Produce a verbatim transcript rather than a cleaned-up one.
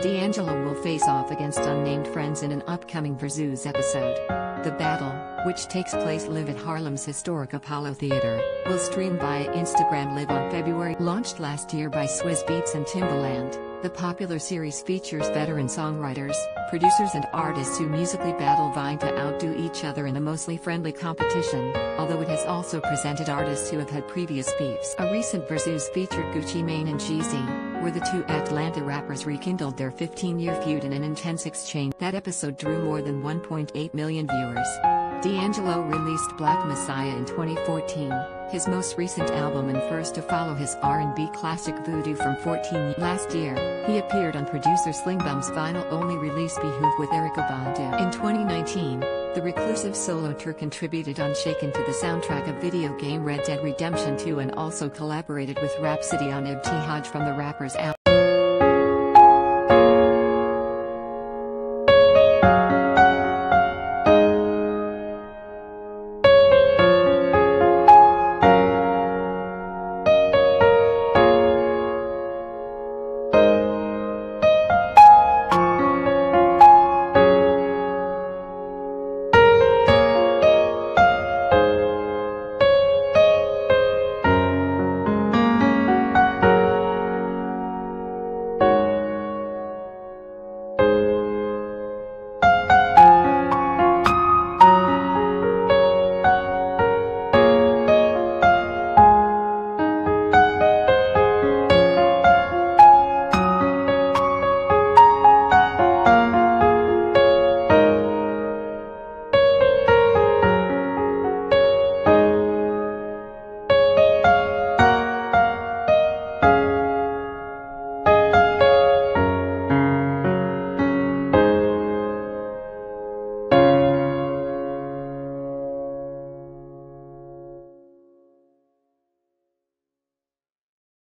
D'Angelo will face off against unnamed friends in an upcoming Verzuz episode. The battle, which takes place live at Harlem's historic Apollo Theater, will stream via Instagram Live on February. Launched last year by Swizz Beatz and Timbaland, the popular series features veteran songwriters, producers and artists who musically battle vying to outdo each other in a mostly friendly competition, although it has also presented artists who have had previous beefs. A recent Verzuz featured Gucci Mane and Jeezy, where the two Atlanta rappers rekindled their fifteen-year feud in an intense exchange. That episode drew more than one point eight million viewers. D'Angelo released Black Messiah in twenty fourteen, his most recent album and first to follow his R and B classic Voodoo from fourteen years. Last year, he appeared on producer Sling Bum's vinyl-only release Behoove with Erykah Badu. In twenty nineteen, the reclusive solo tour contributed Unshaken to the soundtrack of video game Red Dead Redemption two and also collaborated with Rhapsody on Ibtihaj from the rapper's album.